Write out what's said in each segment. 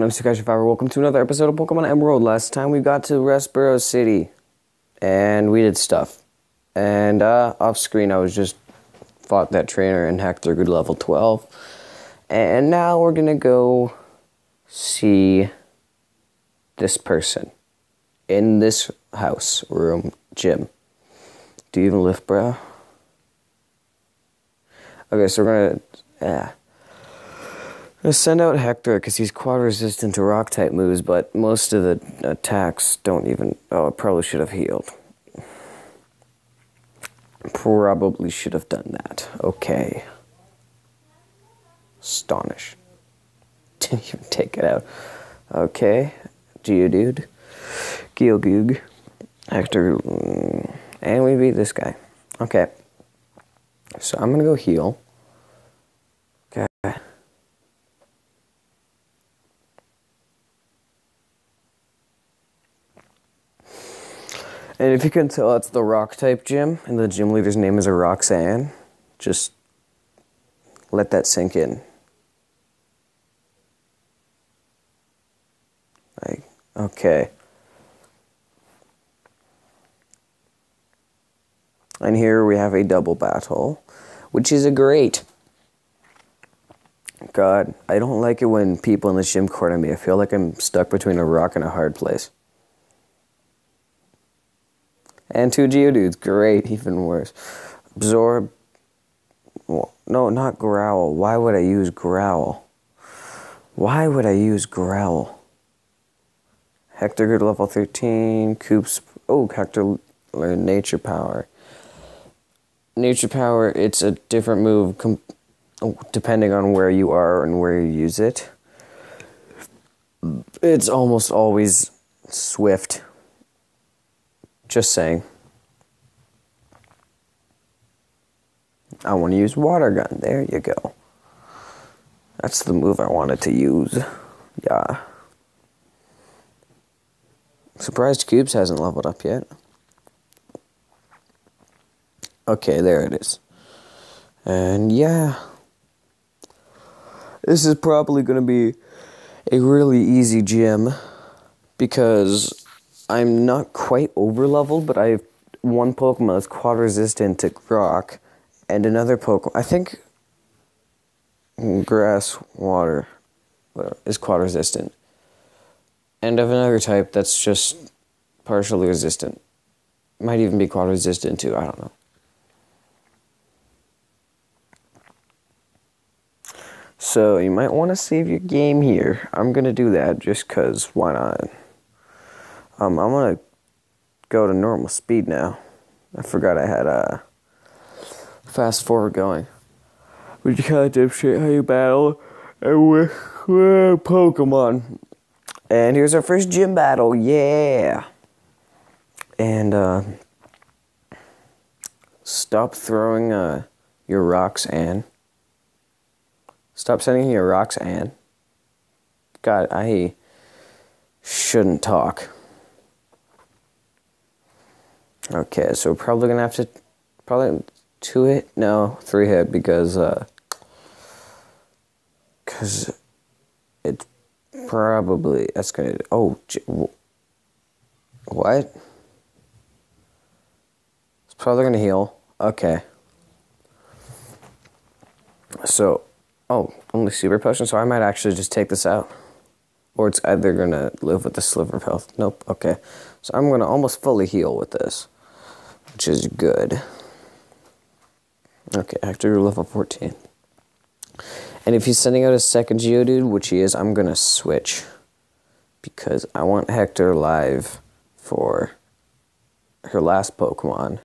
I'm Sukashi5. Welcome to another episode of Pokemon Emerald. Last time we got to Restboro City, and we did stuff. And off screen, I was just fought that trainer and hacked their good level 12. And now we're gonna go see this person in this house, room, gym. Do you even lift, bro? Okay, so we're gonna send out Hector because he's quad resistant to rock type moves, but most of the attacks don't even. Oh, I probably should have healed. Probably should have done that. Okay. Astonish. Didn't even take it out. Okay. Geodude. Geogoog. Hector. And we beat this guy. Okay. So I'm gonna go heal. Okay. And if you can tell, it's the rock type gym, and the gym leader's name is Roxanne. Just let that sink in. Like, okay. And here we have a double battle, which is a great. God, I don't like it when people in the gym corner me. I feel like I'm stuck between a rock and a hard place. And two Geodudes, great, even worse. Absorb. No, not Growl. Why would I use Growl? Why would I use Growl? Hector good level 13. Coops. Oh, Hector learned Nature Power. Nature Power, it's a different move depending on where you are and where you use it. It's almost always Swift. Just saying. I want to use Water Gun. There you go. That's the move I wanted to use. Yeah. Surprised Cubes hasn't leveled up yet. Okay, there it is. And yeah. This is probably going to be a really easy gym because I'm not quite over-leveled, but I have one Pokemon that's quad-resistant to Rock, and another Pokemon, I think Grass, Water, whatever, is quad-resistant. And I have another type that's just partially resistant. Might even be quad-resistant too, I don't know. So, you might want to save your game here. I'm going to do that just because, why not? I'm going to go to normal speed now. I forgot I had fast forward going. Which kind of dipshit how you battle with Pokemon. And here's our first gym battle, yeah! And, stop throwing your rocks, Anne. Stop sending your rocks, Anne. God, I shouldn't talk. Okay, so we're probably gonna have to, probably 2-hit, no, 3-hit, because it's probably, that's gonna, oh, what? It's probably gonna heal, okay. So, oh, only super potion, so I might actually just take this out. Or it's either gonna live with the sliver of health, nope, okay. So I'm gonna almost fully heal with this, which is good. Okay, Hector level 14. And if he's sending out a second Geodude, which he is, I'm gonna switch. Because I want Hector alive for her last Pokemon.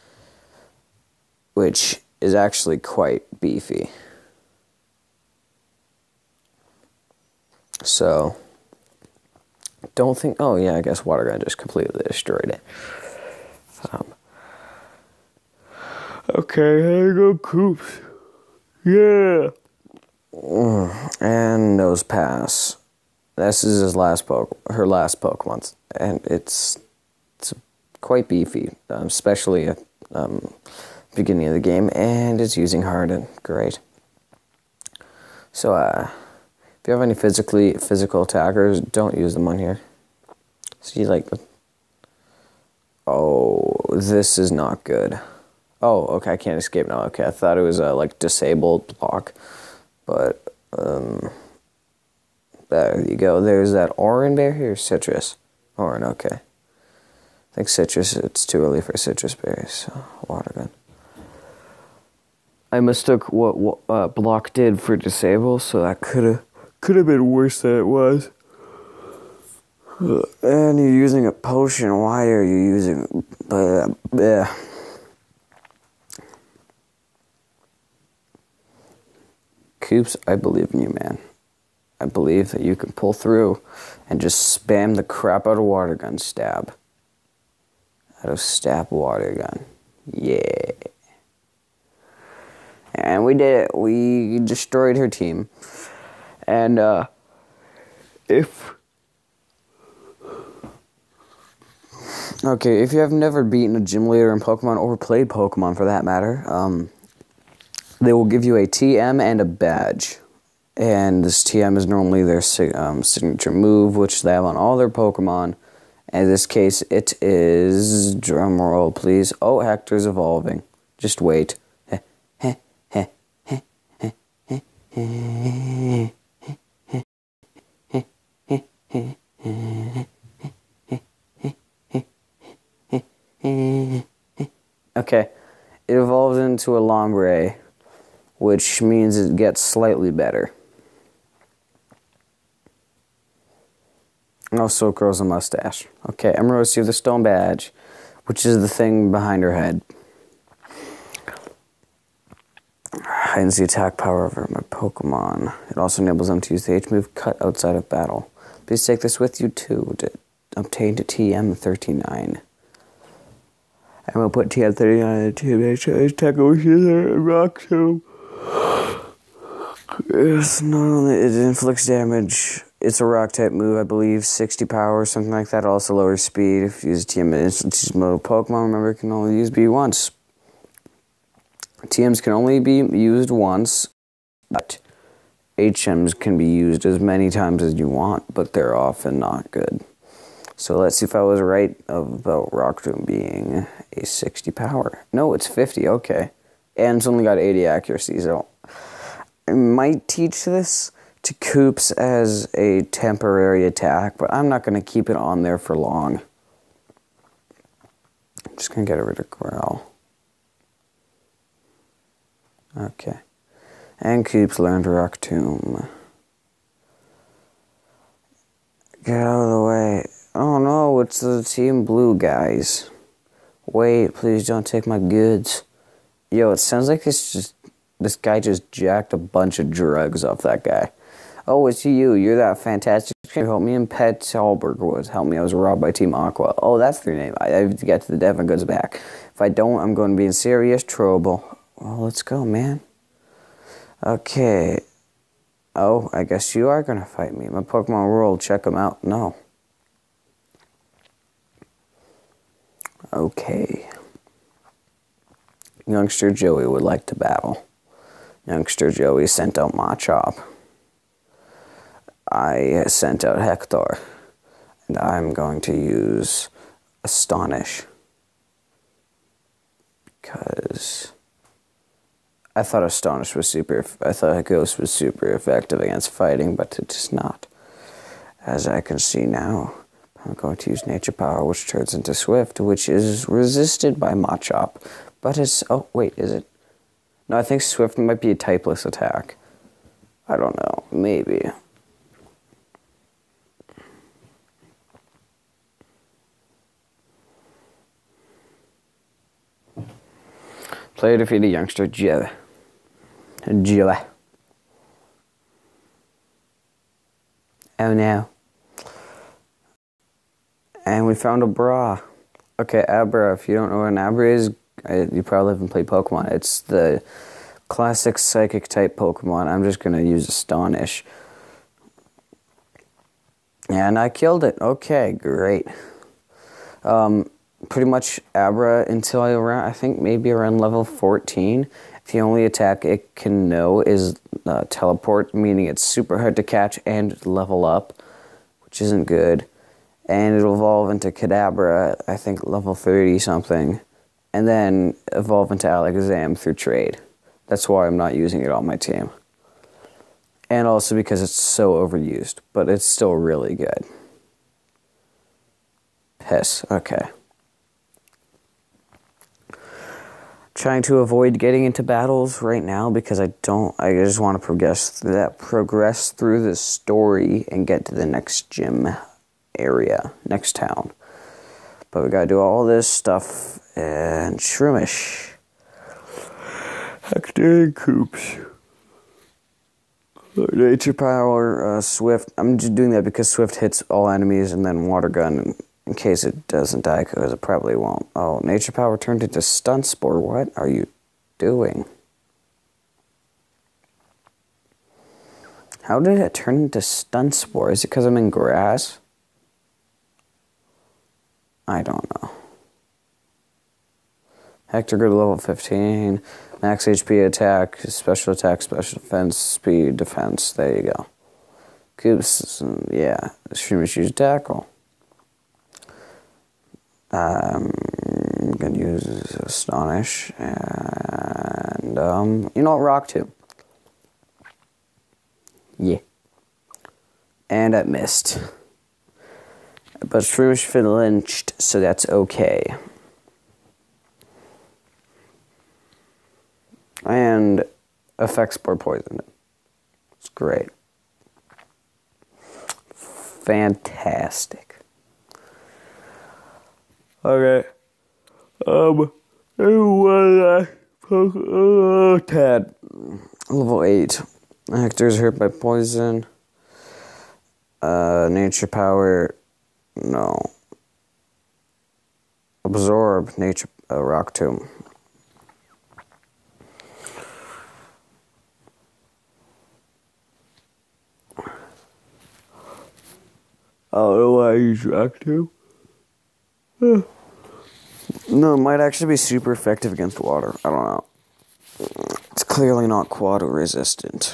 Which is actually quite beefy. So, don't think, oh yeah, I guess Water Gun just completely destroyed it. Okay, here you go, Coops. Yeah. And Nose Pass. This is his her last Pokemon, and it's quite beefy, especially at beginning of the game, and it's using Harden. Great. So, if you have any physical attackers, don't use them on here. See, like, oh, this is not good. Oh, okay, I can't escape now. Okay, I thought it was a, like, disabled block. But, there you go. There's that Oran bear here, citrus. Oran, okay. I think citrus, it's too early for citrus berries, so water gun. I mistook what block did for disable, so that could have been worse than it was. And you're using a potion. Why are you using? Coops, I believe in you, man. I believe that you can pull through and just spam the crap out of water gun stab. Out of stab water gun. Yeah. And we did it. We destroyed her team. And, if you have never beaten a gym leader in Pokemon, or played Pokemon for that matter, they will give you a TM and a badge. And this TM is normally their signature move, which they have on all their Pokemon. In this case, it is, drum roll please, oh, Hector's evolving. Just wait. Okay, it evolves into a Lombre, which means it gets slightly better. And also grows a mustache. Okay, Emerald received the stone badge, which is the thing behind her head. Heightens the attack power of my Pokemon. It also enables them to use the H move cut outside of battle. Please take this with you too to obtain to TM39. I'm gonna put TM39 in TM attack over rock tomb. It's not only it inflicts damage. It's a rock type move, I believe, 60 power or something like that. Also lowers speed. If you use TM in instant mode Pokemon, remember it can only use B once. TMs can only be used once, but HMs can be used as many times as you want, but they're often not good. So let's see if I was right about Rock Tomb being a 60 power. No, it's 50, okay. And it's only got 80 accuracy, so I might teach this to Coops as a temporary attack, but I'm not going to keep it on there for long. I'm just going to get rid of Growl. Okay. And Coops learned Rock Tomb. Get out of the way. Oh no, it's the Team Blue guys. Wait, please don't take my goods. Yo, it sounds like this guy just jacked a bunch of drugs off that guy. Oh, it's you. You're that fantastic trainer. Help me and Pet Salberg was. Help me. I was robbed by Team Aqua. Oh, that's their name. I have to get to the Devon goods back. If I don't, I'm going to be in serious trouble. Well, let's go, man. Okay. Oh, I guess you are going to fight me. My Pokemon World, check them out. No. Okay. Youngster Joey would like to battle. Youngster Joey sent out Machop. I sent out Hector. And I'm going to use Astonish. Because I thought Astonish was I thought Ghost was super effective against fighting, but it is not. As I can see now, I'm going to use Nature Power, which turns into Swift, which is resisted by Machop. But it's, oh wait, is it? No, I think Swift might be a typeless attack. I don't know, maybe. Player defeated Youngster Joey. Joey. Oh no. And we found a bra. Okay, Abra. If you don't know what an Abra is, you probably haven't played Pokemon. It's the classic psychic type Pokemon. I'm just going to use Astonish. And I killed it. Okay, great. Pretty much Abra until I think maybe around level 14. The only attack it can know is teleport, meaning it's super hard to catch and level up, which isn't good. And it'll evolve into Kadabra, I think level 30 something, and then evolve into Alakazam through trade. That's why I'm not using it on my team. And also because it's so overused, but it's still really good. Piss, okay. Trying to avoid getting into battles right now because I just want to progress through the story and get to the next gym area, next town. But we gotta do all this stuff and Shroomish. Hector and Coops. Nature Power, Swift. I'm just doing that because Swift hits all enemies, and then Water Gun in case it doesn't die, because it probably won't. Oh, Nature Power turned into Stun Spore. What are you doing? How did it turn into Stun Spore? Is it because I'm in grass? I don't know. Hector go to level 15. Max HP attack, special defense, speed, defense. There you go. Coops, yeah. Shroomish use tackle. I'm gonna use Astonish and you know what, Rock Tomb. Yeah. And I missed. But Shroomish flinched, so that's okay. And Effect Spore poisoned it. It's great. Fantastic. Okay. Tad. Level 8. Hector's hurt by poison. Nature Power. No. Absorb. Nature. Rock Tomb. Oh, I use Rock Tomb. No, it might actually be super effective against water. I don't know. It's clearly not quad resistant.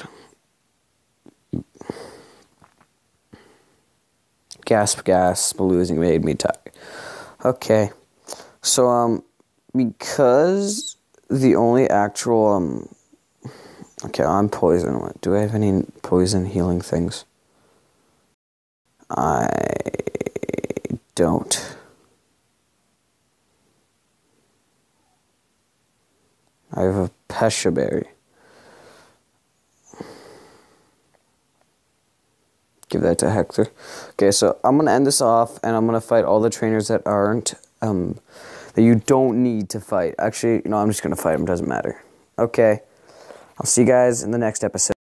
Gasp, losing made me tired. Okay. So, because the only actual, okay, I'm poison. Do I have any poison healing things? I don't. I have a Pesha Berry. Give that to Hector. Okay, so I'm going to end this off, and I'm going to fight all the trainers that aren't, that you don't need to fight. Actually, I'm just going to fight them. Doesn't matter. Okay. I'll see you guys in the next episode.